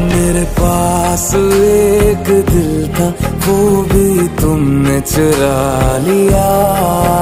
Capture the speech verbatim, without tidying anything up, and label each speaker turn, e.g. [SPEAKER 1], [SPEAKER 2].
[SPEAKER 1] मेरे पास एक दिल था, वो भी तुमने चुरा लिया।